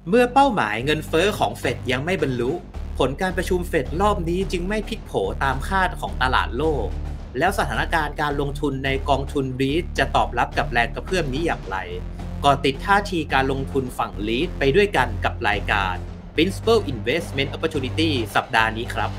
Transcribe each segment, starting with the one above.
เมื่อเป้าหมายเงินเฟ้อของเฟดยังไม่บรรลุผลการประชุมเฟดรอบนี้จึงไม่พลิกโผตามคาดของตลาดโลกแล้วสถานการณ์การลงทุนในกองทุนรีทจะตอบรับกับแรงกระเพื่อมนี้อย่างไรก่อติดท่าทีการลงทุนฝั่งรีทไปด้วยกันกับรายการ Principal Investment Opportunity สัปดาห์นี้ครับ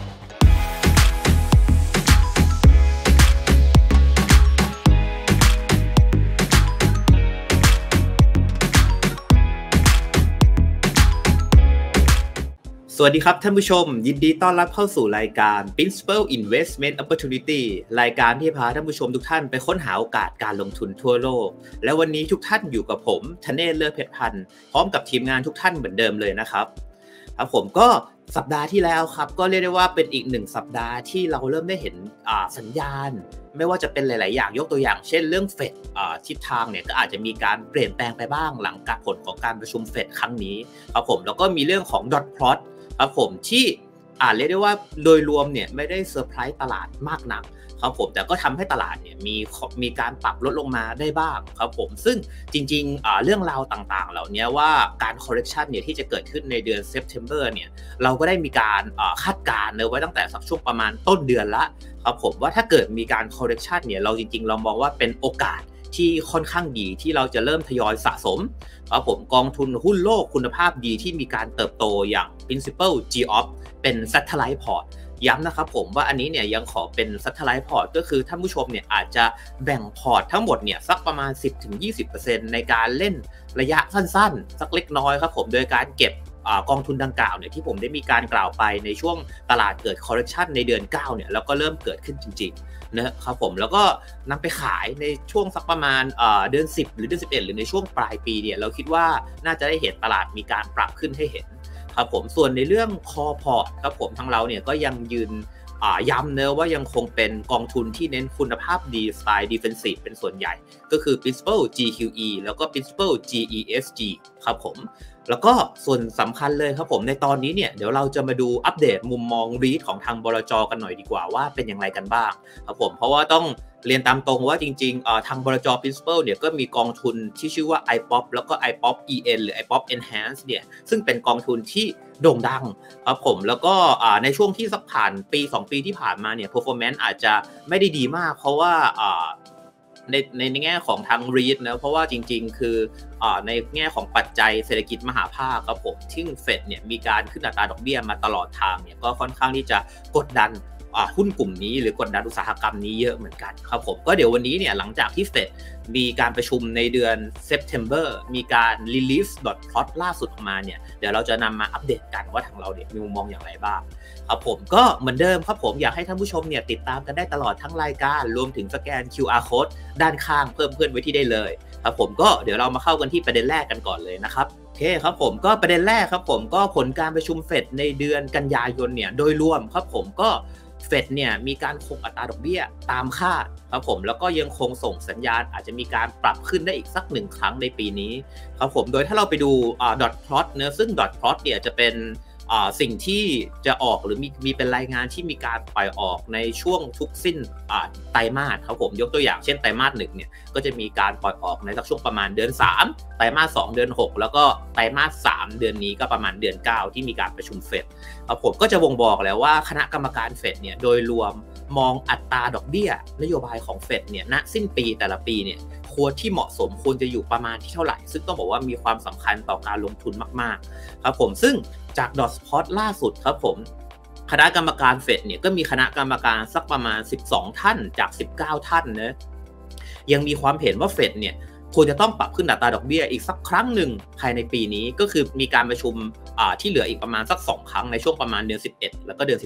สวัสดีครับท่านผู้ชมยินดีต้อนรับเข้าสู่รายการ Principal Investment Opportunity รายการที่พาท่านผู้ชมทุกท่านไปค้นหาโอกาสการลงทุนทั่วโลกและวันนี้ทุกท่านอยู่กับผมธเนศ เลิศเพชรพันธ์พร้อมกับทีมงานทุกท่านเหมือนเดิมเลยนะครับผมก็สัปดาห์ที่แล้วครับก็เรียกได้ว่าเป็นอีกหนึ่งสัปดาห์ที่เราเริ่มได้เห็นสัญญาณไม่ว่าจะเป็นหลายๆอย่างยกตัวอย่างเช่นเรื่องเฟดทิศทางเนี่ยก็อาจจะมีการเปลี่ยนแปลงไปบ้างหลังการผลของการประชุมเฟดครั้งนี้ครับผมแล้วก็มีเรื่องของ dot plotครับผมที่เรียกได้ว่าโดยรวมเนี่ยไม่ได้เซอร์ไพรส์ตลาดมากนักครับผมแต่ก็ทำให้ตลาดเนี่ยมีการปรับลดลงมาได้บ้างครับผมซึ่งจริงๆเรื่องราวต่างๆเหล่านี้ว่าการ correction เนี่ยที่จะเกิดขึ้นในเดือน September เนี่ยเราก็ได้มีการคาดการณ์ไว้ตั้งแต่สักช่วงประมาณต้นเดือนละครับผมว่าถ้าเกิดมีการ correction เนี่ยเราจริงๆเรามองว่าเป็นโอกาสที่ค่อนข้างดีที่เราจะเริ่มทยอยสะสมครับผมกองทุนหุ้นโลกคุณภาพดีที่มีการเติบโตอย่าง Principal GOP เป็น Satellite Port ย้ำนะครับผมว่าอันนี้เนี่ยยังขอเป็น Satellite Port ก็คือท่านผู้ชมเนี่ยอาจจะแบ่งพอร์ตทั้งหมดเนี่ยสักประมาณ 10-20% ในการเล่นระยะสั้นๆสักเล็กน้อยครับผมโดยการเก็บกองทุนดังกล่าวเนี่ยที่ผมได้มีการกล่าวไปในช่วงตลาดเกิด correction ในเดือน9เนี่ยแล้วก็เริ่มเกิดขึ้นจริงๆนะครับผมแล้วก็นำไปขายในช่วงสักประมาณเดือน10หรือเดือน11หรือในช่วงปลายปีเนี่ยเราคิดว่าน่าจะได้เห็นตลาดมีการปรับขึ้นให้เห็นครับผมส่วนในเรื่อง core port ครับผมทางเราเนี่ยก็ยังยืนย้ำเนอะว่ายังคงเป็นกองทุนที่เน้นคุณภาพดีสไตล์ defensive เป็นส่วนใหญ่ก็คือ Principal GQE แล้วก็ Principal GESG ครับผมแล้วก็ส่วนสำคัญเลยครับผมในตอนนี้เนี่ยเดี๋ยวเราจะมาดูอัปเดตมุมมอง REIT ของทางบลจ.กันหน่อยดีกว่าว่าเป็นอย่างไรกันบ้างครับผมเพราะว่าต้องเรียนตามตรงว่าจริงๆทางบลจ. Principal เนี่ยก็มีกองทุนที่ชื่อว่า iPop แล้วก็ iPop EN หรือ iPop Enhance เนี่ยซึ่งเป็นกองทุนที่โด่งดังครับผมแล้วก็ในช่วงที่สักผ่านปี2ปีที่ผ่านมาเนี่ย performance อาจจะไม่ได้ดีมากเพราะว่าในแง่ของทาง REIT นะเพราะว่าจริงๆคือในแง่ของปัจจัยเศรษฐกิจมหาภาคครับผมที่เฟดเนี่ยมีการขึ้นอัตราดอกเบี้ยมาตลอดทางเนี่ยก็ค่อนข้างที่จะกดดันหุ้นกลุ่มนี้หรือกดดันอุตสาหกรรมนี้เยอะเหมือนกันครับผมก็เดี๋ยววันนี้เนี่ยหลังจากที่เฟดมีการประชุมในเดือน September มีการ release dot plot ล่าสุดออกมาเนี่ยเดี๋ยวเราจะนำมาอัปเดตกันว่าทางเราเนี่ยมีมุมมองอย่างไรบ้างครับผมก็เหมือนเดิมครับผมอยากให้ท่านผู้ชมเนี่ยติดตามกันได้ตลอดทั้งรายการรวมถึงสแกน QR code ด้านข้างเพิ่มเพื่อนไว้ที่ได้เลยครับผมก็เดี๋ยวเรามาเข้ากันที่ประเด็นแรกกันก่อนเลยนะครับโอเคครับผมก็ประเด็นแรกครับผมก็ผลการประชุมเฟดในเดือนกันยายนเนี่ยโดยรวมครับผมก็เฟดเนี่ยมีการคงอัตราดอกเบี้ยตามคาดครับผมแล้วก็ยังคงส่งสัญญาณอาจจะมีการปรับขึ้นได้อีกสัก1ครั้งในปีนี้ครับผมโดยถ้าเราไปดูdot plot เนอะซึ่ง dot plot เนี่ยจะเป็นสิ่งที่จะออกหรือมีเป็นรายงานที่มีการปล่อยออกในช่วงทุกสิ้นไตรมาสครับผมยกตัวอย่างเช่นไตรมาส1เนี่ยก็จะมีการปล่อยออกในช่วงประมาณเดือน3ไตรมาส2เดือน6แล้วก็ไตรมาส3เดือนนี้ก็ประมาณเดือน9ที่มีการประชุมเฟดครับผมก็จะบ่งบอกแล้วว่าคณะกรรมการเฟดเนี่ยโดยรวมมองอัตราดอกเบี้ยนโยบายของเฟดเนี่ยณสิ้นปีแต่ละปีเนี่ยควรที่เหมาะสมควรจะอยู่ประมาณที่เท่าไหร่ซึ่งต้องบอกว่ามีความสำคัญต่อการลงทุนมากๆครับผมซึ่งจากดอทพอตล่าสุดครับผมคณะกรรมการเฟดเนี่ยก็มีคณะกรรมการสักประมาณ12ท่านจาก19ท่านนะยังมีความเห็นว่าเฟดเนี่ยควรจะต้องปรับขึ้นอัตราดอกเบี้ยอีกสักครั้งหนึ่งภายในปีนี้ก็คือมีการประชุมที่เหลืออีกประมาณสัก2ครั้งในช่วงประมาณเดือน11แล้วก็เดือน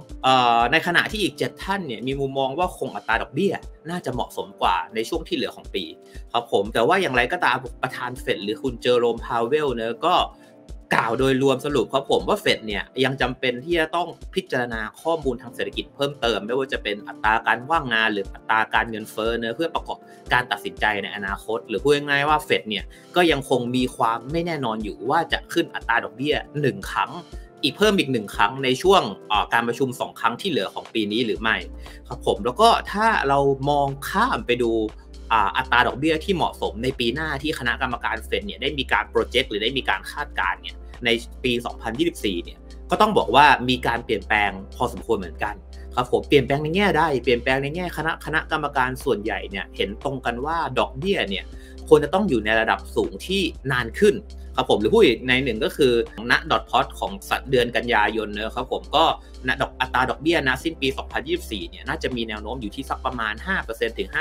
12ในขณะที่อีก7ท่านเนี่ยมีมุมมองว่าคงอัตราดอกเบี้ยน่าจะเหมาะสมกว่าในช่วงที่เหลือของปีครับผมแต่ว่าอย่างไรก็ตามประธานเฟดหรือคุณเจอโรมพาวเวลเนอะก็กล่าวโดยรวมสรุปครับผมว่าเฟดเนี่ยยังจำเป็นที่จะต้องพิจารณาข้อมูลทางเศรษฐกิจเพิ่มเติมไม่ว่าจะเป็นอัตราการว่างงานหรืออัตราการเงินเฟ้อเนอะเพื่อประกอบการตัดสินใจในอนาคตหรือพูดง่ายๆว่าเฟดเนี่ยก็ยังคงมีความไม่แน่นอนอยู่ว่าจะขึ้นอัตราดอกเบี้ย1ครั้งอีกเพิ่มอีก1ครั้งในช่วงการประชุม2ครั้งที่เหลือของปีนี้หรือไม่ครับผมแล้วก็ถ้าเรามองข้ามไปดู อัตราดอกเบี้ยที่เหมาะสมในปีหน้าที่คณะกรรมการเฟดเนี่ยได้มีการโปรเจกต์หรือได้มีการคาดการณ์เนี่ยในปี 2024 เนี่ยก็ต้องบอกว่ามีการเปลี่ยนแปลงพอสมควรเหมือนกันครับผมเปลี่ยนแปลงในแง่ใดเปลี่ยนแปลงในแง่คณะกรรมการส่วนใหญ่เนี่ยเห็นตรงกันว่าดอกเบี้ยเนี่ยควรจะต้องอยู่ในระดับสูงที่นานขึ้นครับผมหรือพูดอีกในหนึ่งก็คือณดอทพอตของเดือนกันยายนนะครับผมก็อัตราดอกเบี้ยณสิ้นปี 2024 เนี่ยน่าจะมีแนวโน้มอยู่ที่สักประมาณ 5% ถึง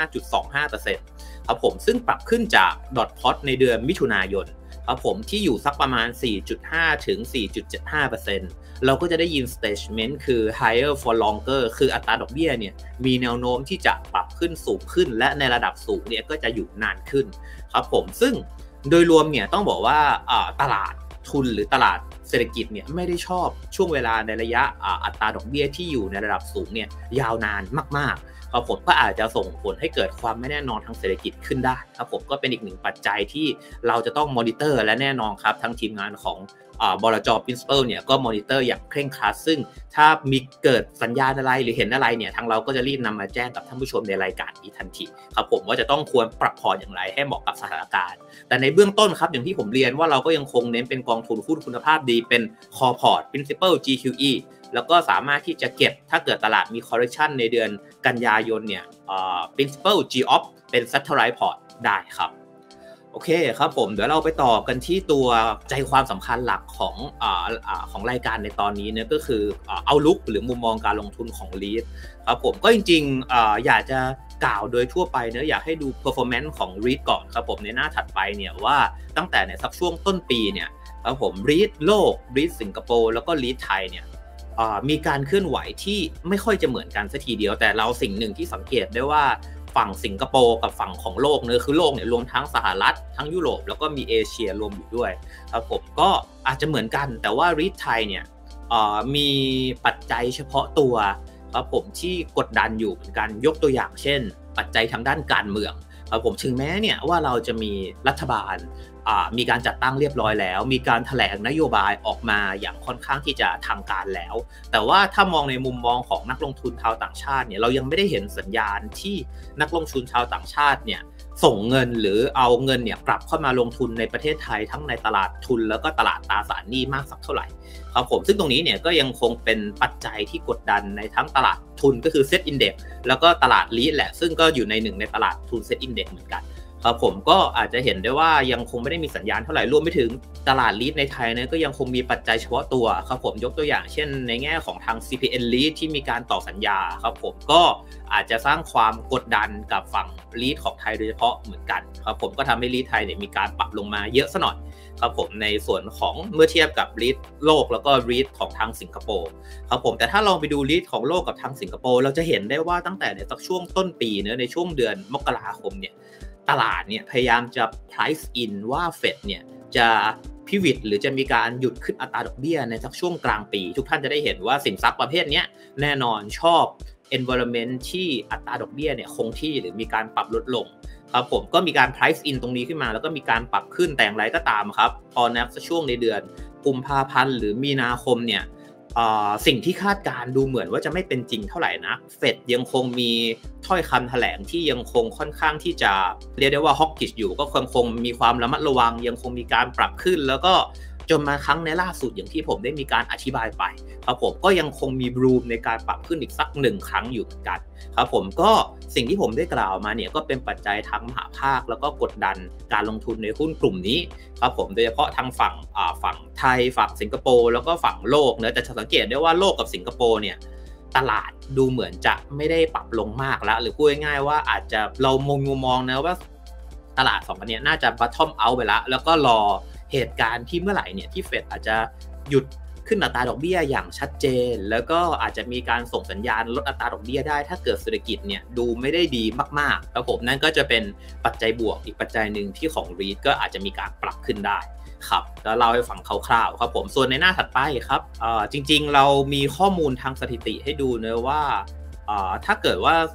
5.25% ครับผมซึ่งปรับขึ้นจากดอทพอตในเดือนมิถุนายนครับผมที่อยู่สักประมาณ 4.5 ถึง 4.75% เราก็จะได้ยิน statement คือ higher for longer คืออัตราดอกเบี้ยเนี่ยมีแนวโน้มที่จะปรับขึ้นสูงขึ้นและในระดับสูงเนี่ยก็จะอยู่นานขึ้นครับผมซึ่งโดยรวมเนี่ยต้องบอกว่าตลาดทุนหรือตลาดเศรษฐกิจเนี่ยไม่ได้ชอบช่วงเวลาในระยะอัตราดอกเบี้ยที่อยู่ในระดับสูงเนี่ยยาวนานมากๆครับผมก็อาจจะส่งผลให้เกิดความไม่แน่นอนทางเศรษฐกิจขึ้นได้ครับผมก็เป็นอีกหนึ่งปัจจัยที่เราจะต้องมอนิเตอร์และแน่นอนครับทั้งทีมงานของบลจ. Principal เนี่ยก็มอนิเตอร์อย่างเคร่งครัดซึ่งถ้ามีเกิดสัญญาณอะไรหรือเห็นอะไรเนี่ยทางเราก็จะรีบนำมาแจ้งกับท่านผู้ชมในรายการนี้ทันทีครับผมว่าจะต้องควรปรับพอร์ตอย่างไรให้เหมาะกับสถานการณ์แต่ในเบื้องต้นครับอย่างที่ผมเรียนว่าเราก็ยังคงเน้นเป็นกองทุนหุ้นคุณภาพดีเป็น Core Port Principal GQE แล้วก็สามารถที่จะเก็บถ้าเกิดตลาดมี correction ในเดือนกันยายนเนี่ยPrincipal GOP เป็น Satellite Port ได้ครับโอเคครับผมเดี๋ยวเราไปต่อกันที่ตัวใจความสำคัญหลักของรายการในตอนนี้เนี่ยก็คือoutlook หรือมุมมองการลงทุนของ REIT ครับผมก็จริงๆอยากจะกล่าวโดยทั่วไปเนอะอยากให้ดู performance ของ REIT ก่อนครับผมในหน้าถัดไปเนี่ยว่าตั้งแต่ในสักช่วงต้นปีเนี่ยครับผม REIT โลก REIT สิงคโปร์แล้วก็ REIT ไทยเนี่ยมีการเคลื่อนไหวที่ไม่ค่อยจะเหมือนกันสักทีเดียวแต่เราสิ่งหนึ่งที่สังเกตได้ว่าฝั่งสิงคโปร์กับฝั่งของโลกเนอะคือโลกเนี่ยรวมทั้งสหรัฐทั้งยุโรปแล้วก็มีเอเชียรวมอยู่ด้วยครับผมก็อาจจะเหมือนกันแต่ว่าREITไทยเนี่ยมีปัจจัยเฉพาะตัวครับผมที่กดดันอยู่เหมือนกันยกตัวอย่างเช่นปัจจัยทางด้านการเมืองครับผมถึงแม้เนี่ยว่าเราจะมีรัฐบาลมีการจัดตั้งเรียบร้อยแล้วมีการแถลงนโยบายออกมาอย่างค่อนข้างที่จะทางการแล้วแต่ว่าถ้ามองในมุมมองของนักลงทุนชาวต่างชาติเนี่ยเรายังไม่ได้เห็นสัญญาณที่นักลงทุนชาวต่างชาติเนี่ยส่งเงินหรือเอาเงินเนี่ยกลับเข้ามาลงทุนในประเทศไทยทั้งในตลาดทุนแล้วก็ตลาดตราสารหนี้มากสักเท่าไหร่ครับผมซึ่งตรงนี้เนี่ยก็ยังคงเป็นปัจจัยที่กดดันในทั้งตลาดทุนก็คือ Set Index แล้วก็ตลาด REIT แหละซึ่งก็อยู่ในหนึ่งในตลาดทุน Set Index เหมือนกันครับผมก็อาจจะเห็นได้ว่ายังคงไม่ได้มีสัญญาณเท่าไหร่รวมไปถึงตลาด REIT ในไทยเนี่ยก็ยังคงมีปัจจัยเฉพาะตัวครับผมยกตัวอย่างเช่นในแง่ของทาง CPN REIT ที่มีการต่อสัญญาครับผมก็อาจจะสร้างความกดดันกับฝั่ง REIT ของไทยโดยเฉพาะเหมือนกันครับผมก็ทำให้ REIT ไทยเนี่ยมีการปรับลงมาเยอะซะหน่อยครับผมในส่วนของเมื่อเทียบกับ REIT โลกแล้วก็ REIT ของทางสิงคโปร์ครับผมแต่ถ้าลองไปดู REIT ของโลกกับทางสิงคโปร์เราจะเห็นได้ว่าตั้งแต่ในสักช่วงต้นปีเนอะในช่วงเดือนมกราคมเนี่ยตลาดเนี่ยพยายามจะ price in ว่า Fed เนี่ยจะพิวิตหรือจะมีการหยุดขึ้นอัตราดอกเบี้ยในสักช่วงกลางปีทุกท่านจะได้เห็นว่าสินทรัพย์ประเภทนี้แน่นอนชอบ environment ที่อัตราดอกเบี้ยเนี่ยคงที่หรือมีการปรับลดลงครับผมก็มีการ price in ตรงนี้ขึ้นมาแล้วก็มีการปรับขึ้นแต่อย่างไรก็ตามครับพอในช่วงในเดือนกุมภาพันธ์หรือมีนาคมเนี่ยสิ่งที่คาดการดูเหมือนว่าจะไม่เป็นจริงเท่าไหร่นะเฟดยังคงมีถ้อยคำแถลงที่ยังคงค่อนข้างที่จะเรียกได้ว่าฮอกกิชอยู่ก็คงมีความระมัดระวังยังคงมีการปรับขึ้นแล้วก็จนมาครั้งในล่าสุดอย่างที่ผมได้มีการอธิบายไปครับผมก็ยังคงมีรูมในการปรับขึ้นอีกสัก1ครั้งอยู่เหมือนกันครับผมก็สิ่งที่ผมได้กล่าวมาเนี่ยก็เป็นปัจจัยทั้งมหาภาคแล้วก็กดดันการลงทุนในหุ้นกลุ่มนี้ครับผมโดยเฉพาะทางฝั่งไทยฝั่งสิงคโปร์แล้วก็ฝั่งโลกเนอะแต่จะสังเกตได้ว่าโลกกับสิงคโปร์เนี่ยตลาดดูเหมือนจะไม่ได้ปรับลงมากแล้วหรือพูดง่ายๆว่าอาจจะเรามองนะว่าตลาด2อันนี้น่าจะ bottom out ไปแล้วก็รอเหตุการณ์ที่เมื่อไหร่เนี่ยที่เฟดอาจจะหยุดขึ้นอัตราดอกเบี้ยอย่างชัดเจนแล้วก็อาจจะมีการส่งสัญญาณลดอัตราดอกเบี้ยได้ถ้าเกิดเศรษฐกิจเนี่ยดูไม่ได้ดีมากๆแล้วผมนั่นก็จะเป็นปัจจัยบวกอีกปัจจัยหนึ่งที่ของ REIT ก็อาจจะมีการปรับขึ้นได้ครับแล้วเล่าให้ฟังคร่าวๆครับผมส่วนในหน้าถัดไปครับจริงๆเรามีข้อมูลทางสถิติให้ดูเนอะว่าถ้าเกิดว่า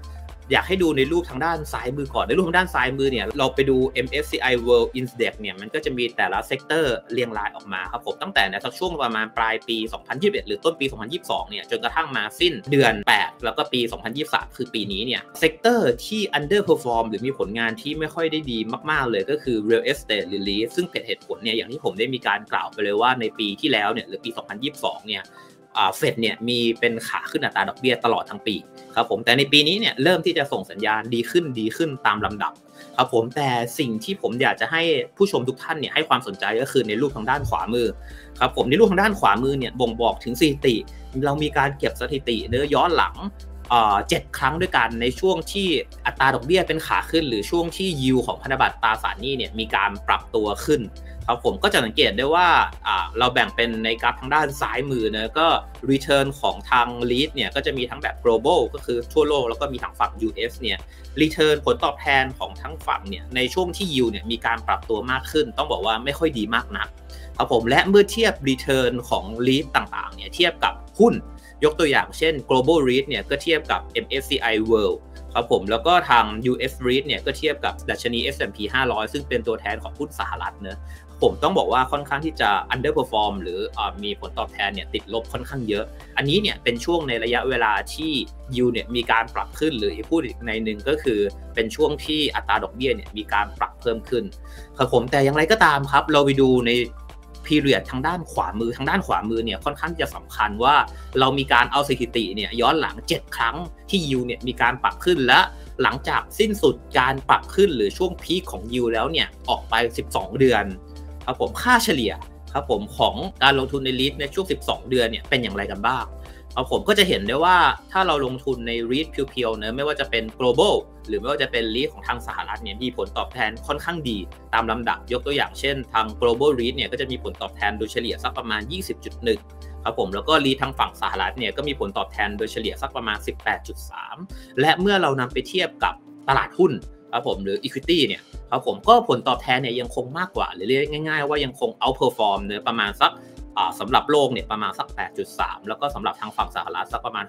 อยากให้ดูในรูปทางด้านซ้ายมือก่อนในรูปทางด้านซ้ายมือเนี่ยเราไปดู MSCI World Index เนี่ยมันก็จะมีแต่ละเซกเตอร์เรียงรายออกมาครับผมตั้งแต่ในช่วงประมาณปลายปี2021หรือต้นปี2022เนี่ยจนกระทั่งมาสิ้นเดือน8แล้วก็ปี2023คือปีนี้เนี่ยเซกเตอร์ที่ underperform หรือมีผลงานที่ไม่ค่อยได้ดีมากๆเลยก็คือ real estate หรือ REIT ซึ่งเป็นเหตุผลเนี่ยอย่างที่ผมได้มีการกล่าวไปเลยว่าในปีที่แล้วเนี่ยหรือปี2022เนี่ยเฟดเนี่ยมีเป็นขาขึ้นอัตราดอกเบี้ยตลอดทั้งปีครับผมแต่ในปีนี้เนี่ยเริ่มที่จะส่งสัญญาณดีขึ้นตามลำดับครับผมแต่สิ่งที่ผมอยากจะให้ผู้ชมทุกท่านเนี่ยให้ความสนใจก็คือในรูปทางด้านขวามือครับผมในรูปทางด้านขวามือเนี่ยบ่งบอกถึงสถิติเรามีการเก็บสถิติเนื้อย้อนหลัง7 ครั้งด้วยกันในช่วงที่อัตราดอกเบี้ยเป็นขาขึ้นหรือช่วงที่ยิวของพันธบัตรตราสารหนี้เนี่ยมีการปรับตัวขึ้นครับผมก็จะสังเกตได้ว่าเราแบ่งเป็นในกราฟทางด้านซ้ายมือนะก็ return ของทาง REIT เนี่ยก็จะมีทั้งแบบ global ก็คือทั่วโลกแล้วก็มีทางฝั่ง US เนี่ย return ผลตอบแทนของทั้งฝั่งเนี่ยในช่วงที่ yield เนี่ยมีการปรับตัวมากขึ้นต้องบอกว่าไม่ค่อยดีมากนักครับผมและเมื่อเทียบ return ของ REIT ต่างๆเนี่ยเทียบกับหุ้นยกตัวอย่างเช่น global REIT เนี่ยก็เทียบกับ MSCI World ครับผมแล้วก็ทาง US REIT เนี่ยก็เทียบกับดัชนี S&P 500ซึ่งเป็นตัวแทนของหุ้นสหรัฐเนอะผมต้องบอกว่าค่อนข้างที่จะ underperform หรือมีผลตอบแทนเนี่ยติดลบค่อนข้างเยอะอันนี้เนี่ยเป็นช่วงในระยะเวลาที่ yield เนี่ยมีการปรับขึ้นหรือพูดอีกในหนึ่งก็คือเป็นช่วงที่อัตราดอกเบี้ยเนี่ยมีการปรับเพิ่มขึ้นครับผมแต่อย่างไรก็ตามครับเราไปดูในperiod ทางด้านขวามือเนี่ยค่อนข้างจะสำคัญว่าเรามีการเอาสถิติเนี่ยย้อนหลัง7 ครั้งที่ yield เนี่ยมีการปรับขึ้นและหลังจากสิ้นสุดการปรับขึ้นหรือช่วงพีคของ yield แล้วเนี่ยออกไป12 เดือนครับผมค่าเฉลี่ยครับผมของการลงทุนใน REIT ในช่วง12 เดือนเนี่ยเป็นอย่างไรกันบ้างครับผมก็จะเห็นได้ว่าถ้าเราลงทุนใน REIT เพียวๆนะไม่ว่าจะเป็น global หรือไม่ว่าจะเป็น REIT ของทางสหรัฐเนี่ยมีผลตอบแทนค่อนข้างดีตามลำดับยกตัวอย่างเช่นทาง global REIT เนี่ยก็จะมีผลตอบแทนโดยเฉลี่ยสักประมาณ 20.1 ครับผมแล้วก็ REIT ทางฝั่งสหรัฐเนี่ยก็มีผลตอบแทนโดยเฉลี่ยสักประมาณ 18.3 และเมื่อเรานำไปเทียบกับตลาดหุ้นครับผมหรือ equity เนี่ยครับผมก็ผลตอบแทนเนี่ยยังคงมากกว่าหรือเรียกง่ายๆว่ายังคง outperform เนื้อประมาณสักสำหรับโลกเนี่ยประมาณสัก 8.3 แล้วก็สำหรับทางฝั่งสหรัฐสักประมาณ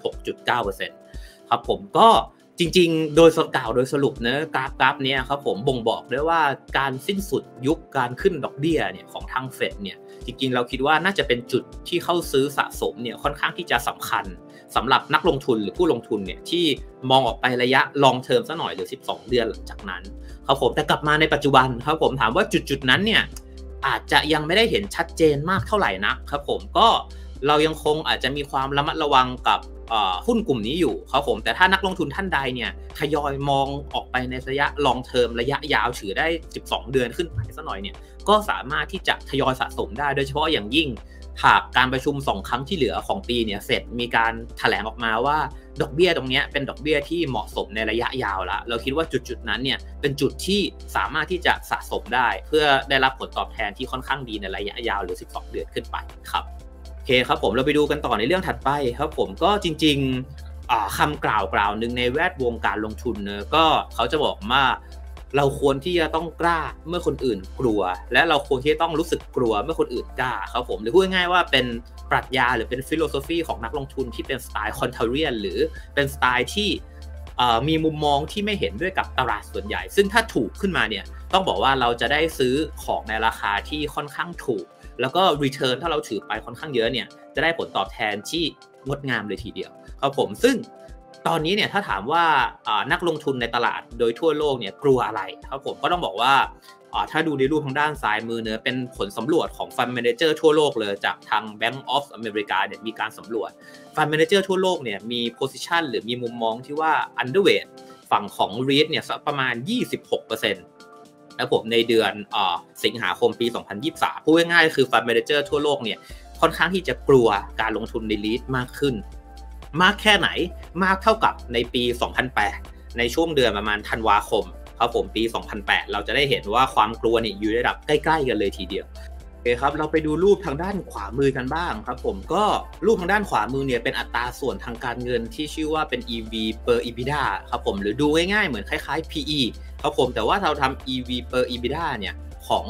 6.9% ครับผมก็จริงๆโดยกล่าวโดยสรุปเนื้อกราฟเนี่ยครับผมบ่งบอกได้ว่าการสิ้นสุดยุคการขึ้นดอกเบี้ยเนี่ยของทางเฟดเนี่ยจริงๆเราคิดว่าน่าจะเป็นจุดที่เข้าซื้อสะสมเนี่ยค่อนข้างที่จะสำคัญสำหรับนักลงทุนหรือผู้ลงทุนเนี่ยที่มองออกไประยะ long term ซะหน่อยหรือ12 เดือนหลังจากนั้นครับผมแต่กลับมาในปัจจุบันครับผมถามว่าจุดนั้นเนี่ยอาจจะยังไม่ได้เห็นชัดเจนมากเท่าไหร่นะครับผมก็เรายังคงอาจจะมีความระมัดระวังกับหุ้นกลุ่มนี้อยู่ครับผมแต่ถ้านักลงทุนท่านใดเนี่ยทยอยมองออกไปในระยะ long term ระยะยาวถือได้12 เดือนขึ้นไปซะหน่อยเนี่ยก็สามารถที่จะทยอยสะสมได้โดยเฉพาะอย่างยิ่งหากการประชุม2 ครั้งที่เหลือของปีเนี่ยเฟดมีการแถลงออกมาว่าดอกเบี้ยตรงนี้เป็นดอกเบี้ยที่เหมาะสมในระยะยาวแล้วเราคิดว่าจุดนั้นเนี่ยเป็นจุดที่สามารถที่จะสะสมได้เพื่อได้รับผลตอบแทนที่ค่อนข้างดีในระยะยาวหรือ12 เดือนขึ้นไปครับโอเคครับผมเราไปดูกันต่อในเรื่องถัดไปครับผมก็จริงๆคำกล่าวหนึ่งในแวดวงการลงทุนเนอะก็เขาจะบอกว่าเราควรที่จะต้องกล้าเมื่อคนอื่นกลัวและเราควรที่จะต้องรู้สึกกลัวเมื่อคนอื่นกล้าครับผมหรือพูดง่ายๆว่าเป็นปรัชญาหรือเป็นฟิโลโซฟีของนักลงทุนที่เป็นสไตล์คอนเทเรียนหรือเป็นสไตล์ที่มีมุมมองที่ไม่เห็นด้วยกับตลาดส่วนใหญ่ซึ่งถ้าถูกขึ้นมาเนี่ยต้องบอกว่าเราจะได้ซื้อของในราคาที่ค่อนข้างถูกแล้วก็ return ถ้าเราถือไปค่อนข้างเยอะเนี่ยจะได้ผลตอบแทนที่งดงามเลยทีเดียวครับผมซึ่งตอนนี้เนี่ยถ้าถามว่านักลงทุนในตลาดโดยทั่วโลกเนี่ยกลัวอะไรครับผมก็ต้องบอกว่าถ้าดูในรูปทางด้านซ้ายมือเนี่ยเป็นผลสำรวจของ Fund Manager ทั่วโลกเลยจากทาง Bank of America เนี่ยมีการสำรวจ Fund Manager ทั่วโลกเนี่ยมี position หรือมีมุมมองที่ว่า underweight ฝั่งของ REIT เนี่ยสักประมาณ 26%แล้วผมในเดือนสิงหาคมปี 2023 พูดง่ายๆคือ Fund Manager ทั่วโลกเนี่ยค่อนข้างที่จะกลัวการลงทุนใน REIT มากขึ้นมากแค่ไหนมากเท่ากับในปี 2008 ในช่วงเดือนประมาณธันวาคมครับผมปี 2008 เราจะได้เห็นว่าความกลัวเนี่ยอยู่ระดับใกล้ๆกันเลยทีเดียวโอเคครับเราไปดูรูปทางด้านขวามือกันบ้างครับผมก็รูปทางด้านขวามือเนี่ยเป็นอัตราส่วนทางการเงินที่ชื่อว่าเป็น EV per EBITDA ครับผมหรือดูง่ายๆเหมือนคล้ายๆ PE ครับผมแต่ว่าเราทำ EV per EBITDA เนี่ยของ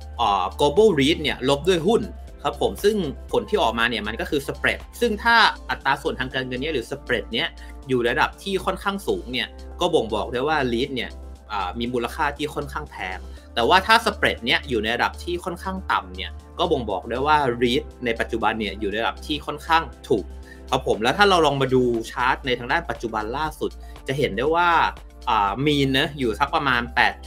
global REIT เนี่ยลบด้วยหุ้นครับผมซึ่งผลที่ออกมาเนี่ยมันก็คือ spread ซึ่งถ้าอัตราส่วนทางการเงินเนี่ยหรือ spread เนี่ยอยู่ระดับที่ค่อนข้างสูงเนี่ยก็บ่งบอกได้ว่า REIT เนี่ยมีมูลค่าที่ค่อนข้างแพงแต่ว่าถ้าสเปรดเนี่ยอยู่ในระดับที่ค่อนข้างต่ำเนี่ยก็บ่งบอกได้ว่า REIT ในปัจจุบันเนี่ยอยู่ในระดับที่ค่อนข้างถูกครับผมแล้วถ้าเราลองมาดูชาร์ตในทางด้านปัจจุบันล่าสุดจะเห็นได้ว่ามีนนะอยู่สักประมาณ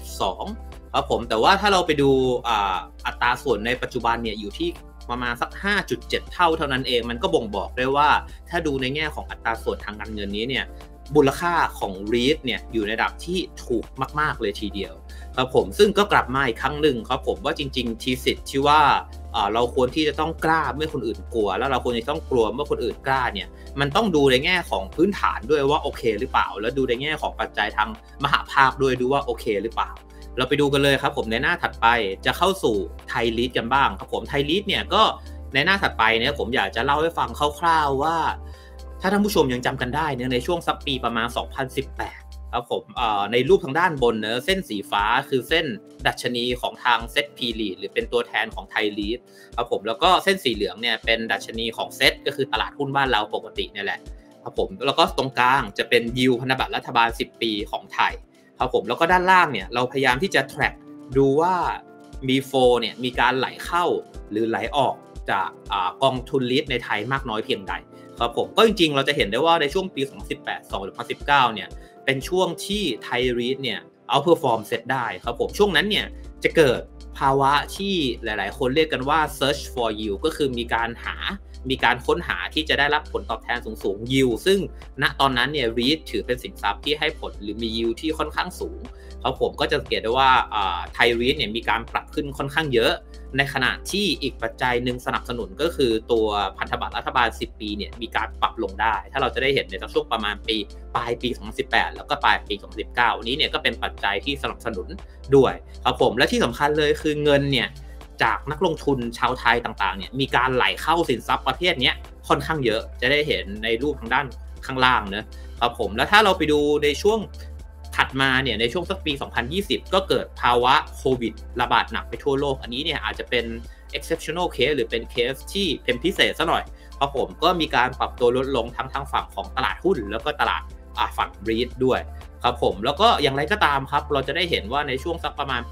8.2 ครับผมแต่ว่าถ้าเราไปดูอัตราส่วนในปัจจุบันเนี่ยอยู่ที่ประมาณสัก 5.7 เท่านั้นเองมันก็บ่งบอกได้ว่าถ้าดูในแง่ของอัตราส่วนทางการเงินนี้เนี่ยมูลค่าของ REIT เนี่ยอยู่ในระดับที่ถูกมากๆเลยทีเดียวครับผมซึ่งก็กลับมาอีกครั้งหนึ่งครับผมว่าจริงๆทีสิทธิ์ที่ว่าเราควรที่จะต้องกล้าเมื่อคนอื่นกลัวแล้วเราควรจะต้องกลัวเมื่อคนอื่นกล้าเนี่ยมันต้องดูในแง่ของพื้นฐานด้วยว่าโอเคหรือเปล่าแล้วดูในแง่ของปัจจัยทางมหาภาคด้วยดูว่าโอเคหรือเปล่าเราไปดูกันเลยครับผมในหน้าถัดไปจะเข้าสู่ไทยลีดกันบ้างครับผมไทยลีดเนี่ยก็ในหน้าถัดไปเนี่ยผมอยากจะเล่าให้ฟังคร่าวๆว่าถ้าท่านผู้ชมยังจำกันได้เนี่ยในช่วงสักปีประมาณ 2018 ครับผมในรูปทางด้านบนเนอะเส้นสีฟ้าคือเส้นดัชนีของทางเซ็ตพีลีดหรือเป็นตัวแทนของไทยลีดครับผมแล้วก็เส้นสีเหลืองเนี่ยเป็นดัชนีของเซ็ตก็คือตลาดหุ้นบ้านเราปกติเนี่ยแหละครับผมแล้วก็ตรงกลางจะเป็นยิลด์พันธบัตรรัฐบาล10 ปีของไทยครับผมแล้วก็ด้านล่างเนี่ยเราพยายามที่จะ track ดูว่ามีโฟเนี่ยมีการไหลเข้าหรือไหลออกจากกองทุนลีดในไทยมากน้อยเพียงใดครับผมก็จริงๆเราจะเห็นได้ว่าในช่วงปี 2018-2019 เนี่ยเป็นช่วงที่ไทยลีดเนี่ยเอาเพอร์ฟอร์มเซตได้ครับผมช่วงนั้นเนี่ยจะเกิดภาวะที่หลายๆคนเรียกกันว่า search for yield ก็คือมีการค้นหาที่จะได้รับผลตอบแทนสูงๆ yield ซึ่งณตอนนั้นเนี่ย REIT ถือเป็นสินทรัพย์ที่ให้ผลหรือมี yield ที่ค่อนข้างสูงครับผมก็จะสังเกตได้ว่าไทย REIT เนี่ยมีการปรับขึ้นค่อนข้างเยอะในขณะที่อีกปัจจัยหนึ่งสนับสนุนก็คือตัวพันธบัตรรัฐบาล10 ปีเนี่ยมีการปรับลงได้ถ้าเราจะได้เห็นในช่วงประมาณปลายปี 2018 แล้วก็ปลายปี 2019 นี้เนี่ยก็เป็นปัจจัยที่สนับสนุนด้วยครับผมและที่สำคัญเลยคือเงินเนี่ยจากนักลงทุนชาวไทยต่างๆเนี่ยมีการไหลเข้าสินทรัพย์ประเภทนี้ค่อนข้างเยอะจะได้เห็นในรูปทางด้านข้างล่างนะครับผมแล้วถ้าเราไปดูในช่วงถัดมาเนี่ยในช่วงสักปี 2020 ก็เกิดภาวะโควิดระบาดหนักไปทั่วโลกอันนี้เนี่ยอาจจะเป็น exceptional case หรือเป็นเคสที่เป็นพิเศษซะหน่อยครับผมก็มีการปรับตัวลดลงทั้งทางฝั่งของตลาดหุ้นแล้วก็ตลาดฝั่ง REIT ด้วยครับผมแล้วก็อย่างไรก็ตามครับเราจะได้เห็นว่าในช่วงสักประมาณปี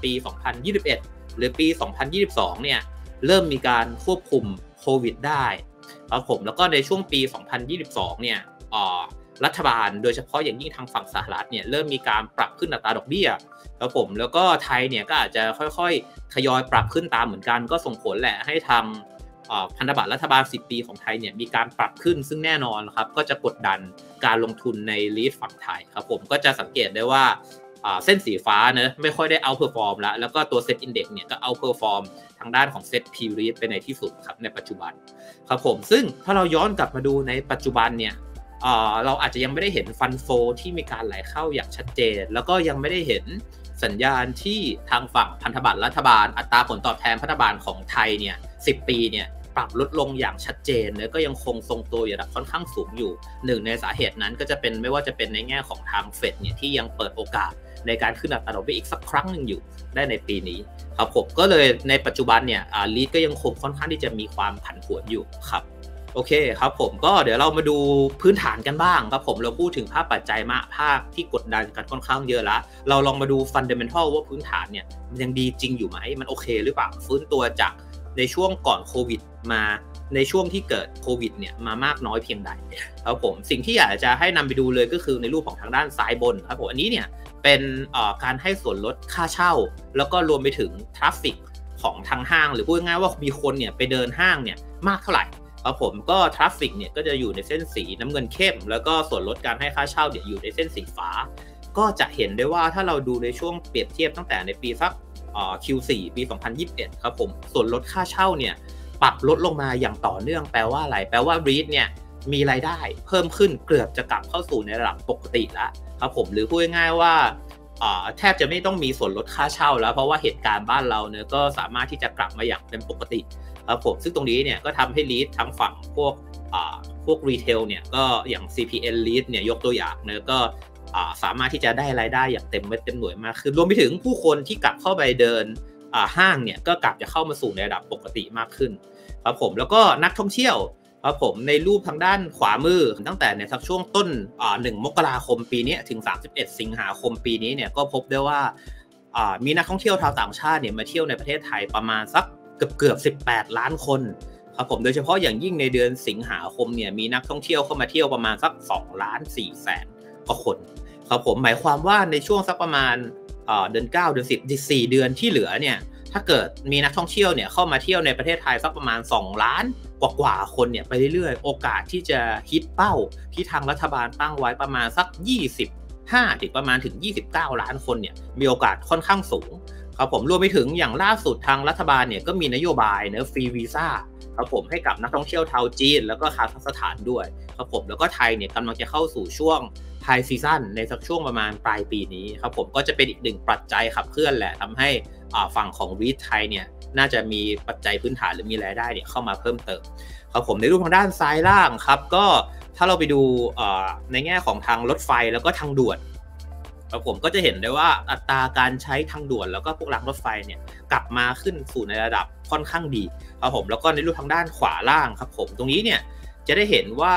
2021 หรือปี 2022 เนี่ยเริ่มมีการควบคุมโควิดได้ครับผมแล้วก็ในช่วงปี 2022 เนี่ยรัฐบาลโดยเฉพาะอย่างยิ่งทางฝั่งสหรัฐเนี่ยเริ่มมีการปรับขึ้นอัตราดอกเบี้ยครับผมแล้วก็ไทยเนี่ยก็อาจจะค่อยๆทยอยปรับขึ้นตามเหมือนกันก็ส่งผลแหละให้ทางพันธบัตรรัฐบาล10 ปีของไทยเนี่ยมีการปรับขึ้นซึ่งแน่นอนครับก็จะกดดันการลงทุนในREITฝั่งไทยครับผมก็จะสังเกตได้ว่าเส้นสีฟ้าเนอะไม่ค่อยได้เอาเพอร์ฟอร์มแล้วก็ตัวเซ็ตอินเด็กซ์เนี่ยก็เอาเพอร์ฟอร์มทางด้านของเซ็ตพีรีดไปในที่สุดครับในปัจจุบันครับผมซึ่งถ้าเราย้อนกลับมาดูในปัจจุบันเนี่ยเราอาจจะยังไม่ได้เห็นฟันโฟที่มีการไหลเข้าอย่างชัดเจนแล้วก็ยังไม่ได้เห็นสัญญาณที่ทางฝั่งพันธบัตรรัฐบาลอัตราผลตอบแทนพันธบัตรของไทยเนี่ย10 ปีเนี่ยปรับลดลงอย่างชัดเจนแล้วก็ยังคงทรงตัวอยู่ระดับค่อนข้างสูงอยู่หนึ่งในสาเหตุนั้นก็จะเป็นไม่ว่าจะเป็นในแง่ของทางเฟดเนี่ยที่ยังเปิดโอกาสในการขึ้นอัตราดอกเบี้ยอีกสักครั้งหนึ่งอยู่ได้ในปีนี้ครับผมก็เลยในปัจจุบันเนี่ยREITก็ยังคงค่อนข้างที่จะมีความผันผวนอยู่ครับโอเคครับผมก็เดี๋ยวเรามาดูพื้นฐานกันบ้างครับผมเราพูดถึงภาพปัจจัยมาภาคที่กดดันกันค่อนข้างเยอะแล้วเราลองมาดูฟันเดเมนทัลว่าพื้นฐานเนี่ยมันยังดีจริงอยู่ไหมมันโอเคหรือเปล่าฟื้นตัวจากในช่วงก่อนโควิดมาในช่วงที่เกิดโควิดเนี่ยมามากน้อยเพียงใดครับผมสิ่งที่อยากจะให้นำไปดูเลยก็คือในรูปของทางด้านซ้ายบนครับผมอันนี้เนี่ยเป็นการให้ส่วนลดค่าเช่าแล้วก็รวมไปถึงทราฟฟิกของทางห้างหรือพูดง่ายๆว่ามีคนเนี่ยไปเดินห้างเนี่ยมากเท่าไหร่ครับผมก็ทราฟฟิกเนี่ยก็จะอยู่ในเส้นสีน้ำเงินเข้มแล้วก็ส่วนลดการให้ค่าเช่าเนี่ยอยู่ในเส้นสีฟ้าก็จะเห็นได้ว่าถ้าเราดูในช่วงเปรียบเทียบตั้งแต่ในปีสักQ4 ปี 2021 ครับผมส่วนลดค่าเช่าเนี่ยปรับลดลงมาอย่างต่อเนื่องแปลว่าอะไรแปลว่า REIT เนี่ยมีรายได้เพิ่มขึ้นเกือบจะกลับเข้าสู่ในระดับปกติแล้วครับผมหรือพูดง่ายๆว่าแทบจะไม่ต้องมีส่วนลดค่าเช่าแล้วเพราะว่าเหตุการณ์บ้านเราเนี่ยก็สามารถที่จะกลับมาอย่างเป็นปกติครับผมซึ่งตรงนี้เนี่ยก็ทำให้ REIT ทั้งฝั่งพวกรีเทลเนี่ยก็อย่าง CPN REIT เนี่ยยกตัวอย่างเนี่ยก็สามารถที่จะได้รายได้อย่างเต็มเม็ดเต็มหน่วยมากขึ้นรวมไปถึงผู้คนที่กลับเข้าไปเดินห้างเนี่ยก็กลับจะเข้ามาสู่ในระดับปกติมากขึ้นครับผมแล้วก็นักท่องเที่ยวครับผมในรูปทางด้านขวามือตั้งแต่ในสักช่วงต้น1 มกราคมปีนี้ถึง31 สิงหาคมปีนี้เนี่ยก็พบได้ว่ามีนักท่องเที่ยวชาวต่างชาติเนี่ยมาเที่ยวในประเทศไทยประมาณสักเกือบ18 ล้านคนครับผมโดยเฉพาะอย่างยิ่งในเดือนสิงหาคมเนี่ยมีนักท่องเที่ยวเข้ามาเที่ยวประมาณสัก2 ล้าน 4 แสนกว่าคนครับผมหมายความว่าในช่วงสักประมาณเดือน9 เดือน10 4 เดือนที่เหลือเนี่ยถ้าเกิดมีนักท่องเที่ยวเนี่ยเข้ามาเที่ยวในประเทศไทยสักประมาณ2 ล้านกว่าคนเนี่ยไปเรื่อยๆโอกาสที่จะฮิตเป้าที่ทางรัฐบาลตั้งไว้ประมาณสัก25 ถึงประมาณถึง29 ล้านคนเนี่ยมีโอกาสค่อนข้างสูงครับผมรวมไปถึงอย่างล่าสุดทางรัฐบาลเนี่ยก็มีนโยบายฟรีวีซ่าครับผมให้กับนักท่องเที่ยวชาวจีนแล้วก็คาซัคสถานด้วยครับผมแล้วก็ไทยเนี่ยกำลังจะเข้าสู่ช่วงไฮซีซั่นในสักช่วงประมาณปลายปีนี้ครับผมก็จะเป็นอีกหนึ่งปัจจัยขับเคลื่อนแหละทำให้ฝั่งของวีทไทยเนี่ยน่าจะมีปัจจัยพื้นฐานหรือมีรายได้เนี่ยเข้ามาเพิ่มเติมครับผมในรูปทางด้านซ้ายล่างครับก็ถ้าเราไปดูในแง่ของทางรถไฟแล้วก็ทางด่วนครับผมก็จะเห็นได้ว่าอัตราการใช้ทางด่วนแล้วก็พวกรางรถไฟเนี่ยกลับมาขึ้นสู่ในระดับค่อนข้างดีครับผมแล้วก็ในรูปทางด้านขวาล่างครับผมตรงนี้เนี่ยจะได้เห็นว่า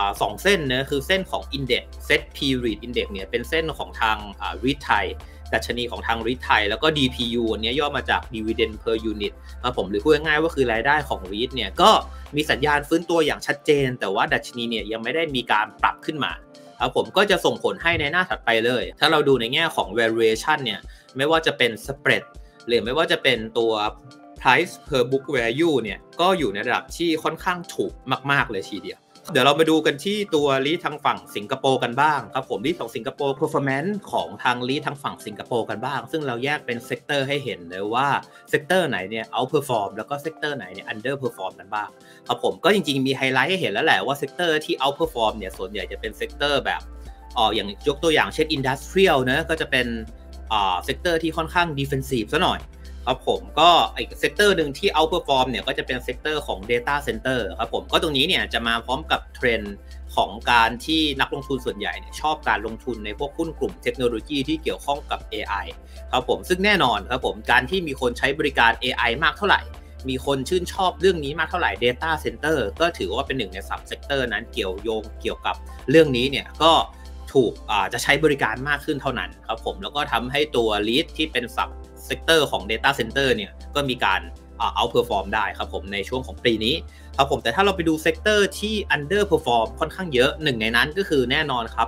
2 เส้นนะคือเส้นของ Index Set Period Index เนี่ยเป็นเส้นของทางREIT ไทยดัชนีของทาง REIT ไทยแล้วก็ DPU อันนี้ย่อมาจาก Dividend per Unit ครับผมหรือพูดง่ายๆว่าคือรายได้ของ REIT เนี่ยก็มีสัญญาณฟื้นตัวอย่างชัดเจนแต่ว่าดัชนีเนี่ยยังไม่ได้มีการปรับขึ้นมาครับผมก็จะส่งผลให้ในหน้าถัดไปเลยถ้าเราดูในแง่ของ valuation เนี่ยไม่ว่าจะเป็น spread หรือไม่ว่าจะเป็นตัว price per book value เนี่ยก็อยู่ในระดับที่ค่อนข้างถูกมากๆเลยทีเดียวเดี๋ยวเรามาดูกันที่ตัวลีทางฝั่งสิงคโปร์กันบ้างครับผมลีทของสิงคโปร์ performance ของทางลีททางฝั่งสิงคโปร์กันบ้างซึ่งเราแยกเป็นเซกเตอร์ให้เห็นเลยว่าเซกเตอร์ไหนเนี่ย outperform แล้วก็เซกเตอร์ไหนเนี่ย underperform กันบ้างครับผมก็จริงๆมีไฮไลท์ให้เห็นแล้วแหละว่าเซกเตอร์ที่ outperform เนี่ยส่วนใหญ่จะเป็นเซกเตอร์แบบอย่างยกตัวอย่างเช่น industrial นะก็จะเป็นเซกเตอร์ที่ค่อนข้าง defensive ซะหน่อยครับผมก็อีกเซกเตอร์นึงที่ outperform เนี่ยก็จะเป็นเซกเตอร์ของ data center ครับผมก็ตรงนี้เนี่ยจะมาพร้อมกับเทรนด์ของการที่นักลงทุนส่วนใหญ่เนี่ยชอบการลงทุนในพวกหุ้นกลุ่มเทคโนโลยีที่เกี่ยวข้องกับ AI ครับผมซึ่งแน่นอนครับผมการที่มีคนใช้บริการ AI มากเท่าไหร่มีคนชื่นชอบเรื่องนี้มากเท่าไหร่ data center ก็ถือว่าเป็นหนึ่งในซับเซกเตอร์นั้นเกี่ยวโยงเกี่ยวกับเรื่องนี้เนี่ยก็ถูกจะใช้บริการมากขึ้นเท่านั้นครับผมแล้วก็ทำให้ตัว lead ที่เป็นซับเซกเตอร์ของ data center เนี่ยก็มีการoutperform ได้ครับผมในช่วงของปีนี้ครับผมแต่ถ้าเราไปดูเซกเตอร์ที่ underperform ค่อนข้างเยอะหนึ่งในนั้นก็คือแน่นอนครับ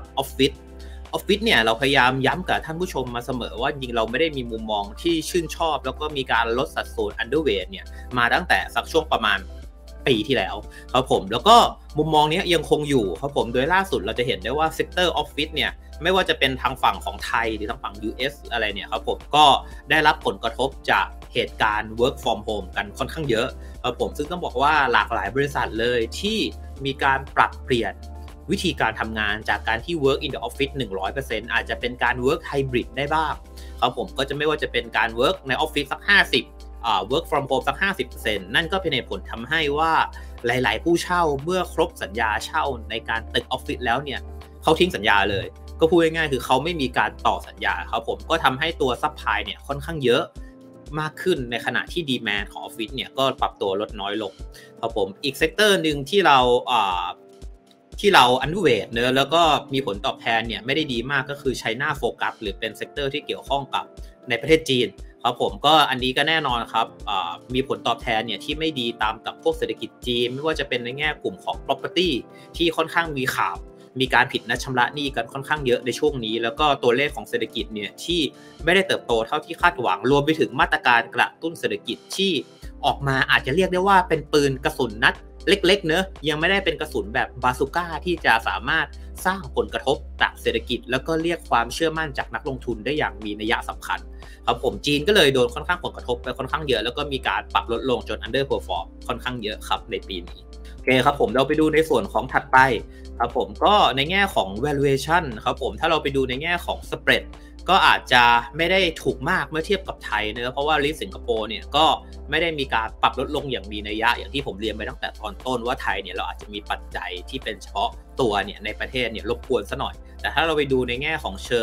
office เนี่ยเราพยายามย้ำกับท่านผู้ชมมาเสมอว่าจริงเราไม่ได้มีมุมมองที่ชื่นชอบแล้วก็มีการลดสัดส่วน underweight เนี่ยมาตั้งแต่สักช่วงประมาณปีที่แล้วครับผมแล้วก็มุมมองนี้ยังคงอยู่ครับผมโดยล่าสุดเราจะเห็นได้ว่าเซกเตอร์ออฟฟิศเนี่ยไม่ว่าจะเป็นทางฝั่งของไทยหรือทางฝั่ง US อะไรเนี่ยครับผมก็ได้รับผลกระทบจากเหตุการณ์ work from home กันค่อนข้างเยอะครับผมซึ่งต้องบอกว่าหลากหลายบริษัทเลยที่มีการปรับเปลี่ยนวิธีการทำงานจากการที่ work in the office 100% อาจจะเป็นการ work hybrid ได้บ้างครับผมก็จะไม่ว่าจะเป็นการ work ในออฟฟิศสักwork from home สัก 50% นั่นก็เป็นเหตุผลทำให้ว่าหลายๆผู้เช่าเมื่อครบสัญญาเช่าในการตึกออฟฟิศแล้วเนี่ยเขาทิ้งสัญญาเลยก็พูดง่ายๆคือเขาไม่มีการต่อสัญญาครับผมก็ทำให้ตัวซัพพลายเนี่ยค่อนข้างเยอะมากขึ้นในขณะที่ดีแมนด์ของออฟฟิศเนี่ยก็ปรับตัวลดน้อยลงครับผมอีกเซกเตอร์นึงที่เราอันดูเวทเนอะแล้วก็มีผลตอบแทนเนี่ยไม่ได้ดีมากก็คือ China Focus หรือเป็นเซกเตอร์ที่เกี่ยวข้องกับในประเทศจีนครับผมก็อันนี้ก็แน่นอนครับมีผลตอบแทนเนี่ยที่ไม่ดีตามกับพวกเศรษฐกิจจีนไม่ว่าจะเป็นในแง่กลุ่มของ property ที่ค่อนข้างมีข่าวมีการผิดนัดชำระหนี้กันค่อนข้างเยอะในช่วงนี้แล้วก็ตัวเลขของเศรษฐกิจเนี่ยที่ไม่ได้เติบโตเท่าที่คาดหวังรวมไปถึงมาตรการกระตุ้นเศรษฐกิจที่ออกมาอาจจะเรียกได้ว่าเป็นปืนกระสุนนัดเล็กๆเนอะยังไม่ได้เป็นกระสุนแบบบาซูก้าที่จะสามารถสร้างผลกระทบจากเศรษฐกิจแล้วก็เรียกความเชื่อมั่นจากนักลงทุนได้อย่างมีนัยสำคัญครับผมจีนก็เลยโดนค่อนข้างผลกระทบไปค่อนข้างเยอะแล้วก็มีการปรับลดลงจน underperform ค่อนข้างเยอะครับในปีนี้โอเคครับผมเราไปดูในส่วนของถัดไปครับผมก็ในแง่ของ valuation ครับผมถ้าเราไปดูในแง่ของ spread ก็อาจจะไม่ได้ถูกมากเมื่อเทียบกับไทยเนอะเพราะว่าลิสต์สิงคโปร์เนี่ยก็ไม่ได้มีการปรับลดลงอย่างมีนัยอย่างที่ผมเรียนไปตั้งแต่ตอนต้นว่าไทยเนี่ยเราอาจจะมีปัจจัยที่เป็นเฉพาะตัวเนี่ยในประเทศเนี่ยรบกวนซะหน่อยแต่ถ้าเราไปดูในแง่ของเชิง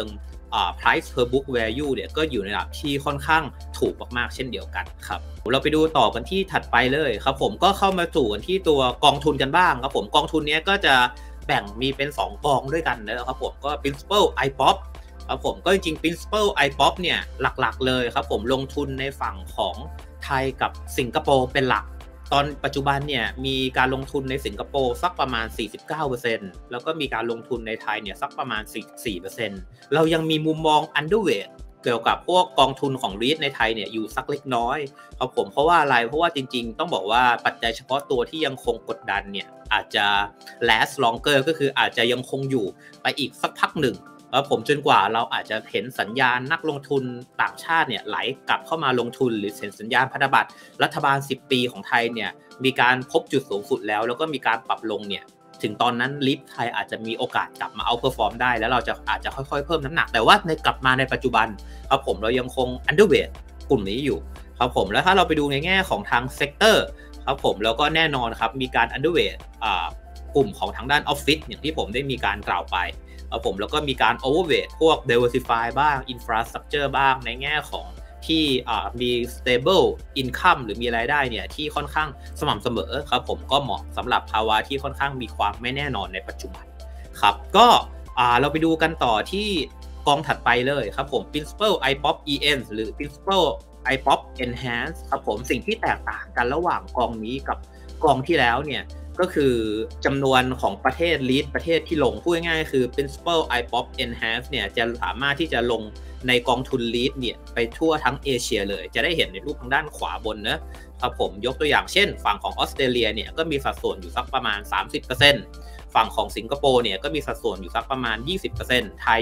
price per book value เนี่ยก็อยู่ในระดับที่ค่อนข้างถูกมากๆเช่นเดียวกันครับเราไปดูต่อกันที่ถัดไปเลยครับผมก็เข้ามาสู่กันที่ตัวกองทุนกันบ้างครับผมกองทุนนี้ก็จะแบ่งมีเป็น2กองด้วยกันนะครับผมก็ Principal iPop ครับผมก็จริงๆ Principal iPop เนี่ยหลักๆเลยครับผมลงทุนในฝั่งของไทยกับสิงคโปร์เป็นหลักตอนปัจจุบันเนี่ยมีการลงทุนในสิงคโปร์สักประมาณ 49% แล้วก็มีการลงทุนในไทยเนี่ยสักประมาณ 4% เรายังมีมุมมอง underweight เกี่ยวกับพวกกองทุนของ REIT ในไทยเนี่ยอยู่สักเล็กน้อยครับผมเพราะว่าอะไรเพราะว่าจริงๆต้องบอกว่าปัจจัยเฉพาะตัวที่ยังคงกดดันเนี่ยอาจจะ last longer ก็คืออาจจะยังคงอยู่ไปอีกสักพักหนึ่งครับผมจนกว่าเราอาจจะเห็นสัญญาณนักลงทุนต่างชาติเนี่ยไหลกลับเข้ามาลงทุนหรือเห็นสัญญาณพันธบัตรรัฐบาล10ปีของไทยเนี่ยมีการพบจุดสูงสุดแล้วก็มีการปรับลงเนี่ยถึงตอนนั้นลิฟไทยอาจจะมีโอกาสกลับมาเอาเพอร์ฟอร์มได้แล้วเราจะอาจจะค่อยๆเพิ่มน้ำหนักแต่ว่าในกลับมาในปัจจุบันครับผมเรายังคง underweight กลุ่มนี้อยู่ครับผมแล้วถ้าเราไปดูในแง่ของทางเซกเตอร์ครับผมแล้วก็แน่นอนครับมีการ underweight กลุ่มของทางด้านออฟฟิศอย่างที่ผมได้มีการกล่าวไปผมแล้วก็มีการ overweight พวก diversify บ้าง infrastructure บ้างในแง่ของที่มี stable income หรือมีรายได้เนี่ยที่ค่อนข้างสม่ำเสมอครับผมก็เหมาะสำหรับภาวะที่ค่อนข้างมีความไม่แน่นอนในปัจจุบันครับก็เราไปดูกันต่อที่กองถัดไปเลยครับผม Principal iPop EN หรือ Principal iPop Enhance ครับผมสิ่งที่แตกต่างกันระหว่างกองนี้กับกองที่แล้วเนี่ยก็คือจำนวนของประเทศ lead ประเทศที่ลงพูดง่ายๆคือ Principal iPop Enhance เนี่ยจะสามารถที่จะลงในกองทุน lead เนี่ยไปทั่วทั้งเอเชียเลยจะได้เห็นในรูปทางด้านขวาบนนะครับผมยกตัวอย่างเช่นฝั่งของออสเตรเลียเนี่ยก็มีสัดส่วนอยู่สักประมาณ 30% ฝั่งของสิงคโปร์เนี่ยก็มีสัดส่วนอยู่สักประมาณ 20% ไทย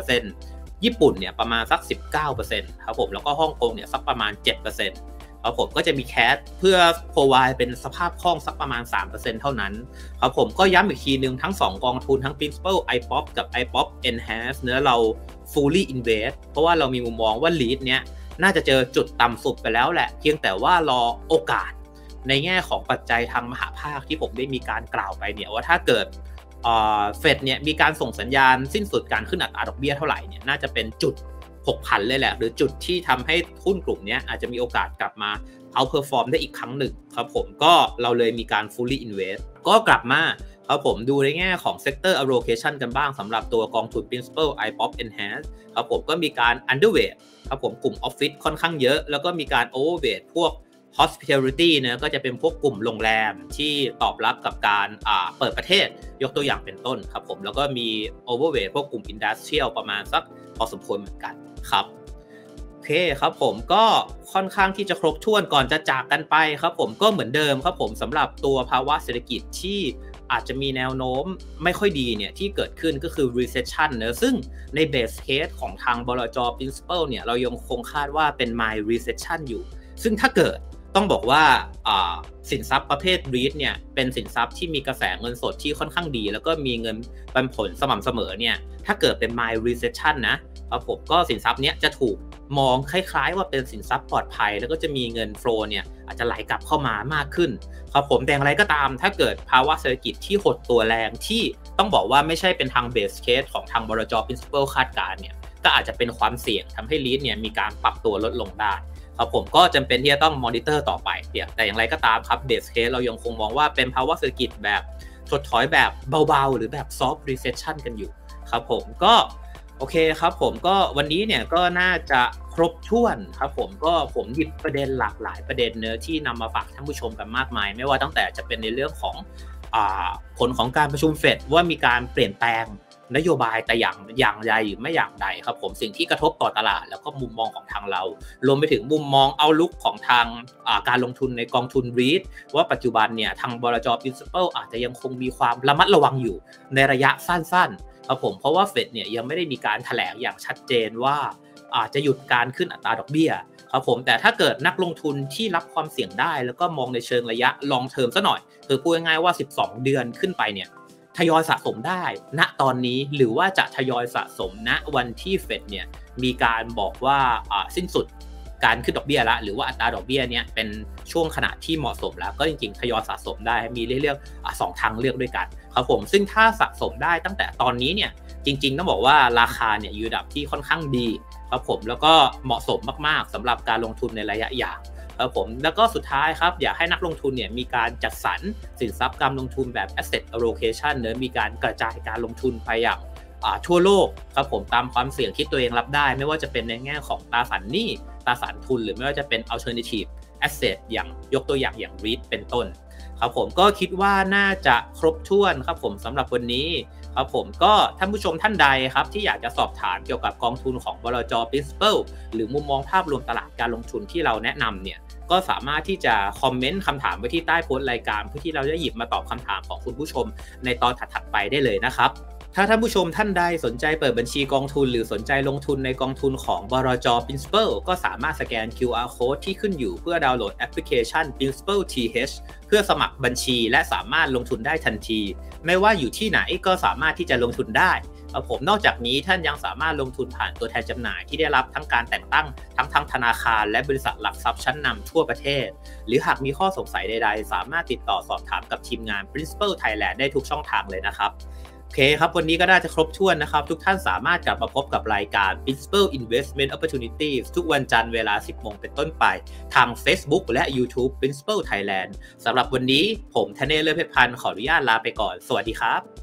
20%ญี่ปุ่นเนี่ยประมาณสัก 19% ครับผมแล้วก็ฮ่องกงเนี่ยสักประมาณ 7%ครับผมก็จะมีแคชเพื่อ provide เป็นสภาพคล่องสักประมาณ 3% เท่านั้นครับผมก็ย้ำอีกทีนึงทั้ง2กองทุนทั้ง Principal iPop กับ iPop Enhance เรา fully invest เพราะว่าเรามีมุมมองว่า lead เนี้ยน่าจะเจอจุดต่ำสุดไปแล้วแหละเพียงแต่ว่ารอโอกาสในแง่ของปัจจัยทางมหาภาคที่ผมได้มีการกล่าวไปเนี่ยว่าถ้าเกิดเฟดเนี่ยมีการส่งสัญญาณสิ้นสุดการขึ้นอัตราดอกเบี้ยเท่าไหร่เนี่ยน่าจะเป็นจุดผกผันเลยแหละหรือจุดที่ทำให้หุ้นกลุ่มนี้อาจจะมีโอกาสกลับมาเอาเพอร์ฟอร์มได้อีกครั้งหนึ่งครับผมก็เราเลยมีการ fully invest ก็กลับมาครับผมดูในแง่ของ sector allocation กันบ้างสำหรับตัวกองทุน Principal iPop Enhance ครับผมก็มีการ underweight ครับผมกลุ่ม office ค่อนข้างเยอะแล้วก็มีการ overweight พวก hospitality นะก็จะเป็นพวกกลุ่มโรงแรมที่ตอบรับกับการเปิดประเทศยกตัวอย่างเป็นต้นครับผมแล้วก็มี overweight พวกกลุ่ม industrial ประมาณสักพอสมควรเหมือนกันครับโอเคครับผมก็ค่อนข้างที่จะครบถ้วนก่อนจะจากกันไปครับผมก็เหมือนเดิมครับผมสำหรับตัวภาวะเศรษฐกิจที่อาจจะมีแนวโน้มไม่ค่อยดีเนี่ยที่เกิดขึ้นก็คือ recession นะซึ่งใน base case ของทางบลจ. Principal เนี่ยเรายังคงคาดว่าเป็น mild recession อยู่ซึ่งถ้าเกิดต้องบอกว่าสินทรัพย์ประเภท REIT เนี่ยเป็นสินทรัพย์ที่มีกระแสเงินสดที่ค่อนข้างดีแล้วก็มีเงินปันผลสม่ำเสมอเนี่ยถ้าเกิดเป็น mild recession นะครับผมก็สินทรัพย์เนี้ยจะถูกมองคล้ายๆว่าเป็นสินทรัพย์ปลอดภัยแล้วก็จะมีเงินโฟลว์เนี่ยอาจจะไหลกลับเข้ามามากขึ้นครับผมแต่อย่างไรก็ตามถ้าเกิดภาวะเศรษฐกิจที่หดตัวแรงที่ต้องบอกว่าไม่ใช่เป็นทาง base case ของทางบลจ. Principal คาดการณ์เนี่ยก็อาจจะเป็นความเสี่ยงทำให้ REIT เนี่ยมีการปรับตัวลดลงได้ครับผมก็จำเป็นที่จะต้องมอนิเตอร์ต่อไปแต่อย่างไรก็ตามครับ base case เรายังคงมองว่าเป็นภาวะเศรษฐกิจแบบถดถอยแบบเบาๆหรือแบบ soft recession กันอยู่ครับผมก็โอเคครับผมก็วันนี้เนี่ยก็น่าจะครบถ้วนครับผมหยิบประเด็นหลากหลายประเด็นเนื้อที่นำมาฝากท่านผู้ชมกันมากมายไม่ว่าตั้งแต่จะเป็นในเรื่องของผลของการประชุมเฟดว่ามีการเปลี่ยนแปลงนโยบายแต่อย่างใดหรือไม่อย่างใดครับผมสิ่งที่กระทบต่อตลาดแล้วก็มุมมองของทางเรารวมไปถึงมุมมองเอาลุกของทางการลงทุนในกองทุน REIT ว่าปัจจุบันเนี่ยทางบลจ. Principal อาจจะยังคงมีความระมัดระวังอยู่ในระยะสั้นๆครับผมเพราะว่าเฟดเนี่ยยังไม่ได้มีการแถลงอย่างชัดเจนว่าอาจจะหยุดการขึ้นอัตราดอกเบี้ยครับผมแต่ถ้าเกิดนักลงทุนที่รับความเสี่ยงได้แล้วก็มองในเชิงระยะ long term ซะหน่อยคือพูดง่ายๆว่า12เดือนขึ้นไปเนี่ยทยอยสะสมได้ณตอนนี้หรือว่าจะทยอยสะสมณวันที่เฟดเนี่ยมีการบอกว่าสิ้นสุดการขึ้นดอกเบี้ยแล้วหรือว่าอัตราดอกเบี้ยเนี่ยเป็นช่วงขณะที่เหมาะสมแล้วก็จริงๆทยอยสะสมได้มีเลือก2ทางเลือกด้วยกันครับผมซึ่งถ้าสะสมได้ตั้งแต่ตอนนี้เนี่ยจริงๆต้องบอกว่าราคาเนี่ยอยู่ระดับที่ค่อนข้างดีครับผมแล้วก็เหมาะสมมากๆสำหรับการลงทุนในระยะยาวครับผมแล้วก็สุดท้ายครับอยากให้นักลงทุนเนี่ยมีการจัดสรรสินทรัพย์การลงทุนแบบ asset allocation เนอะมีการกระจายการลงทุนไปอย่างทั่วโลกครับผมตามความเสี่ยงที่ตัวเองรับได้ไม่ว่าจะเป็นในแง่ของตราสารหนี้ตราสารทุนหรือไม่ว่าจะเป็น alternative asset อย่างยกตัวอย่างREIT เป็นต้นครับผมก็คิดว่าน่าจะครบถ้วนครับผมสำหรับวันนี้ครับผมก็ท่านผู้ชมท่านใดครับที่อยากจะสอบถามเกี่ยวกับกองทุนของบลจ. Principal หรือมุมมองภาพรวมตลาดการลงทุนที่เราแนะนำเนี่ยก็สามารถที่จะคอมเมนต์คำถามไว้ที่ใต้โพสต์รายการเพื่อที่เราจะหยิบมาตอบคำถามของคุณผู้ชมในตอนถัดๆไปได้เลยนะครับถ้าท่านผู้ชมท่านใดสนใจเปิดบัญชีกองทุนหรือสนใจลงทุนในกองทุนของบลจ. Principal ก็สามารถสแกน QR Code ที่ขึ้นอยู่เพื่อดาวน์โหลดแอปพลิเคชัน Principal TH เพื่อสมัครบัญชีและสามารถลงทุนได้ทันทีไม่ว่าอยู่ที่ไหนก็สามารถที่จะลงทุนได้ผมนอกจากนี้ท่านยังสามารถลงทุนผ่านตัวแทนจำหน่ายที่ได้รับทั้งการแต่งตั้งทั้งธนาคารและบริษัทหลักทรัพย์ชั้นนำทั่วประเทศหรือหากมีข้อสงสัยใดๆสามารถติดต่อสอบถามกับทีมงาน Principal Thailand ได้ทุกช่องทางเลยนะครับโอเคครับวันนี้ก็น่าจะครบถ้วนนะครับทุกท่านสามารถกลับมาพบกับรายการ Principal Investment Opportunities ทุกวันจันทร์เวลา 10 โมงเป็นต้นไปทาง Facebook และ YouTube Principal Thailand สำหรับวันนี้ผมธเนศ เลิศเพชรพันธ์ขออนุญาตลาไปก่อนสวัสดีครับ